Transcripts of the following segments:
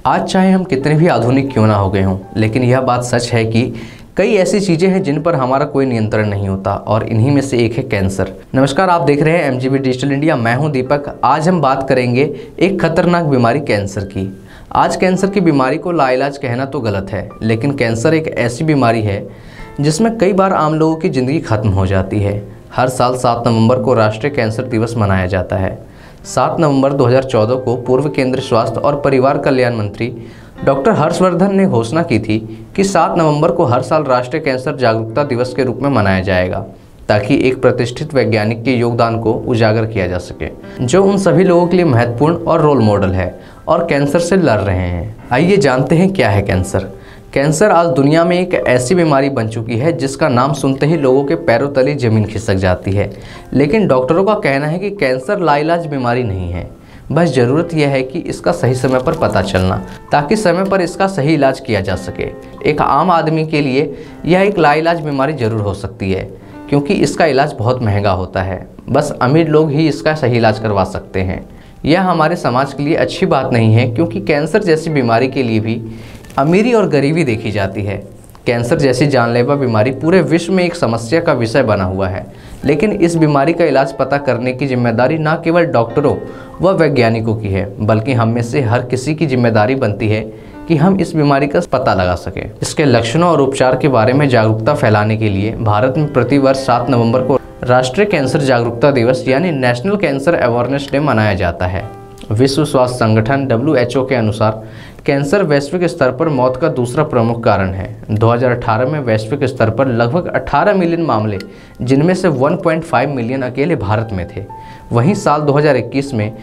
आज चाहे हम कितने भी आधुनिक क्यों ना हो गए हों, लेकिन यह बात सच है कि कई ऐसी चीज़ें हैं जिन पर हमारा कोई नियंत्रण नहीं होता और इन्हीं में से एक है कैंसर। नमस्कार, आप देख रहे हैं MGB डिजिटल इंडिया। मैं हूं दीपक। आज हम बात करेंगे एक खतरनाक बीमारी कैंसर की। आज कैंसर की बीमारी को लाइलाज कहना तो गलत है, लेकिन कैंसर एक ऐसी बीमारी है जिसमें कई बार आम लोगों की ज़िंदगी खत्म हो जाती है। हर साल 7 नवंबर को राष्ट्रीय कैंसर दिवस मनाया जाता है। 7 नवंबर 2014 को पूर्व केंद्रीय स्वास्थ्य और परिवार कल्याण मंत्री डॉक्टर हर्षवर्धन ने घोषणा की थी कि 7 नवंबर को हर साल राष्ट्रीय कैंसर जागरूकता दिवस के रूप में मनाया जाएगा, ताकि एक प्रतिष्ठित वैज्ञानिक के योगदान को उजागर किया जा सके, जो उन सभी लोगों के लिए महत्वपूर्ण और रोल मॉडल है और कैंसर से लड़ रहे हैं। आइए जानते हैं क्या है कैंसर। कैंसर आज दुनिया में एक ऐसी बीमारी बन चुकी है जिसका नाम सुनते ही लोगों के पैरों तले जमीन खिसक जाती है। लेकिन डॉक्टरों का कहना है कि कैंसर लाइलाज बीमारी नहीं है, बस ज़रूरत यह है कि इसका सही समय पर पता चलना, ताकि समय पर इसका सही इलाज किया जा सके। एक आम आदमी के लिए यह एक लाइलाज बीमारी जरूर हो सकती है, क्योंकि इसका इलाज बहुत महंगा होता है। बस अमीर लोग ही इसका सही इलाज करवा सकते हैं। यह हमारे समाज के लिए अच्छी बात नहीं है, क्योंकि कैंसर जैसी बीमारी के लिए भी अमीरी और गरीबी देखी जाती है। कैंसर जैसी जानलेवा बीमारी पूरे विश्व में एक समस्या का विषय बना हुआ है, लेकिन इस बीमारी का इलाज पता करने की जिम्मेदारी न केवल डॉक्टरों व वैज्ञानिकों की है, बल्कि हम में से हर किसी की जिम्मेदारी बनती है कि हम इस बीमारी का पता लगा सकें। इसके लक्षणों और उपचार के बारे में जागरूकता फैलाने के लिए भारत में प्रतिवर्ष 7 नवंबर को राष्ट्रीय कैंसर जागरूकता दिवस यानी नेशनल कैंसर अवेयरनेस डे मनाया जाता है। विश्व स्वास्थ्य संगठन WHO के अनुसार कैंसर वैश्विक स्तर पर मौत का दूसरा प्रमुख कारण है। 2018 में वैश्विक स्तर पर लगभग 18 मिलियन मामले, जिनमें से 1.5 मिलियन अकेले भारत में थे। वहीं साल 2021 में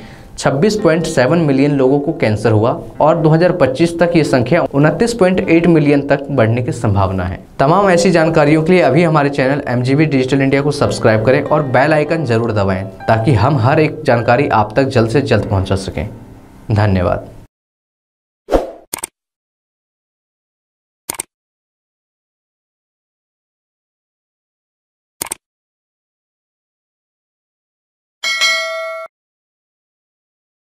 26.7 मिलियन लोगों को कैंसर हुआ और 2025 तक ये संख्या 29.8 मिलियन तक बढ़ने की संभावना है। तमाम ऐसी जानकारियों के लिए अभी हमारे चैनल MGB डिजिटल इंडिया को सब्सक्राइब करें और बेल आइकन जरूर दबाएं, ताकि हम हर एक जानकारी आप तक जल्द से जल्द पहुंचा सकें। धन्यवाद।